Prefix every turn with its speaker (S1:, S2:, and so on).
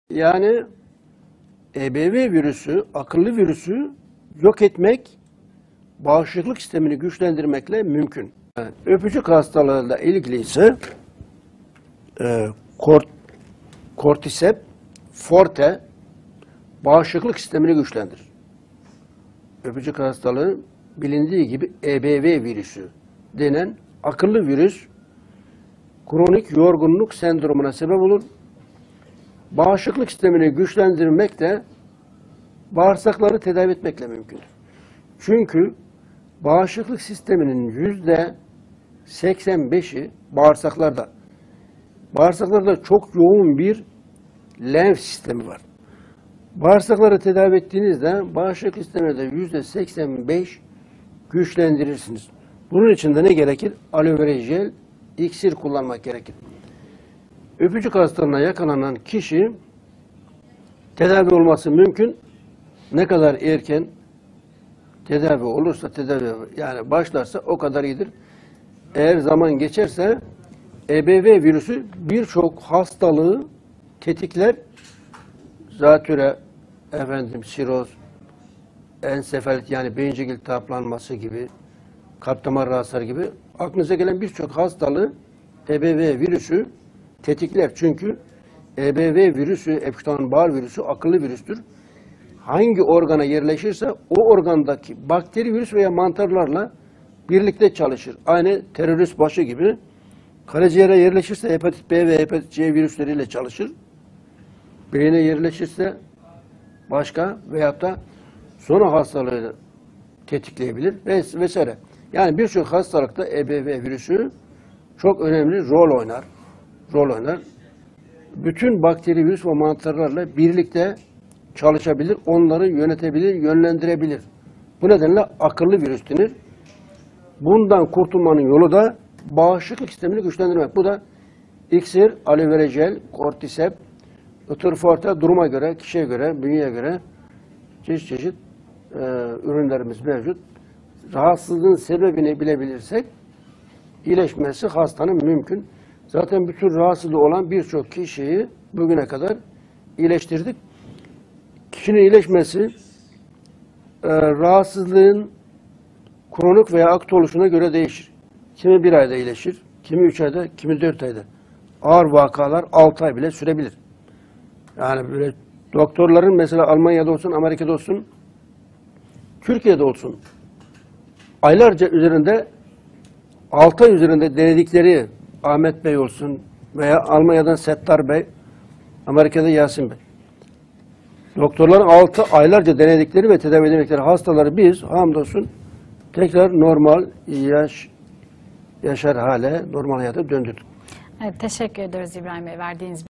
S1: Yani EBV virüsü, akıllı virüsü yok etmek, bağışıklık sistemini güçlendirmekle mümkün. Yani öpücük hastalığıyla ilgili ise Cordyceps forte bağışıklık sistemini güçlendirir. Öpücük hastalığı bilindiği gibi EBV virüsü denen akıllı virüs kronik yorgunluk sendromuna sebep olur. Bağışıklık sistemini güçlendirmek de bağırsakları tedavi etmekle mümkündür. Çünkü bağışıklık sisteminin %85'i bağırsaklarda. Bağırsaklarda çok yoğun bir lenf sistemi var. Bağırsakları tedavi ettiğinizde bağışıklık sistemini de %85 güçlendirirsiniz. Bunun için de ne gerekir? Aloe vera jel, iksir kullanmak gerekir. Öpücük hastalığına yakalanan kişi tedavi olması mümkün. Ne kadar erken tedavi olursa, yani başlarsa o kadar iyidir. Eğer zaman geçerse EBV virüsü birçok hastalığı tetikler. Zatüre, siroz, ensefalit yani beyincik iltihaplanması gibi, kalp damar rahatsızları gibi aklınıza gelen birçok hastalığı EBV virüsü tetikler. Çünkü EBV virüsü, Epstein-Barr virüsü akıllı virüstür. Hangi organa yerleşirse o organdaki bakteri, virüs veya mantarlarla birlikte çalışır. Aynı terörist başı gibi. Karaciğere yerleşirse hepatit B ve hepatit C virüsleriyle çalışır. Beyine yerleşirse başka veyahut da sonra hastalığı tetikleyebilir vesaire. Yani birçok hastalıkta EBV virüsü çok önemli rol oynar. Bütün bakteri, virüs ve mantarlarla birlikte çalışabilir, onları yönetebilir, yönlendirebilir. Bu nedenle akıllı virüs denir. Bundan kurtulmanın yolu da bağışıklık sistemini güçlendirmek. Bu da iksir, aloe vera jel, Cordyceps, forte duruma göre, kişiye göre, bünyeye göre çeşit ürünlerimiz mevcut. Rahatsızlığın sebebini bilebilirsek iyileşmesi hastanın mümkün. Zaten bütün rahatsızlığı olan birçok kişiyi bugüne kadar iyileştirdik. Kişinin iyileşmesi rahatsızlığın kronik veya akut oluşuna göre değişir. Kimi 1 ayda iyileşir, kimi 3 ayda, kimi 4 ayda. Ağır vakalar 6 ay bile sürebilir. Yani böyle doktorların mesela Almanya'da olsun, Amerika'da olsun, Türkiye'de olsun aylarca üzerinde 6 ay üzerinde denedikleri Ahmet Bey olsun veya Almanya'dan Settar Bey, Amerika'da Yasin Bey. Doktorların aylarca denedikleri ve tedavi edemedikleri hastaları biz hamdolsun tekrar normal yaşar hale, normal hayata döndürdük.
S2: Evet, teşekkür ediyoruz İbrahim Bey verdiğiniz